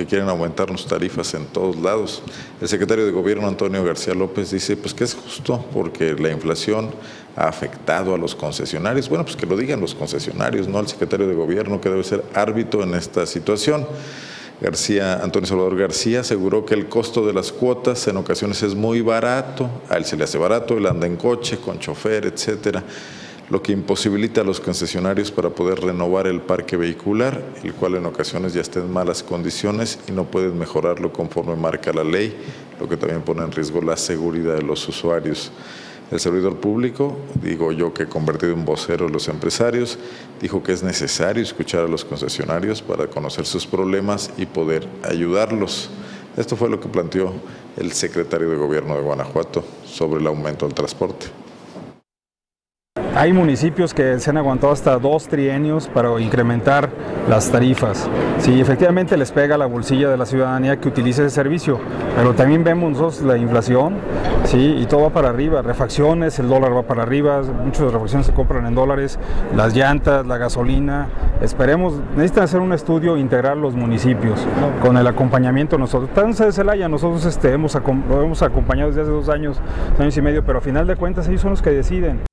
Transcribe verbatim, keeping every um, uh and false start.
que quieren aumentarnos tarifas en todos lados. El secretario de Gobierno, Antonio García López, dice pues que es justo porque la inflación ha afectado a los concesionarios. Bueno, pues que lo digan los concesionarios, no el secretario de Gobierno, que debe ser árbitro en esta situación. García, Antonio Salvador García aseguró que el costo de las cuotas en ocasiones es muy barato, a él se le hace barato, él anda en coche, con chofer, etcétera, lo que imposibilita a los concesionarios para poder renovar el parque vehicular, el cual en ocasiones ya está en malas condiciones y no pueden mejorarlo conforme marca la ley, lo que también pone en riesgo la seguridad de los usuarios. El servidor público, digo yo que convertido en vocero de los empresarios, dijo que es necesario escuchar a los concesionarios para conocer sus problemas y poder ayudarlos. Esto fue lo que planteó el secretario de Gobierno de Guanajuato sobre el aumento del transporte. Hay municipios que se han aguantado hasta dos trienios para incrementar las tarifas. Sí, efectivamente les pega a la bolsilla de la ciudadanía que utilice ese servicio, pero también vemos nosotros la inflación, sí, y todo va para arriba, refacciones, el dólar va para arriba, muchas refacciones se compran en dólares, las llantas, la gasolina. Esperemos, necesitan hacer un estudio integral los municipios, ¿no? Con el acompañamiento nosotros. Tanto de Celaya, nosotros este, hemos, lo hemos acompañado desde hace dos años, dos años y medio, pero a final de cuentas ellos son los que deciden.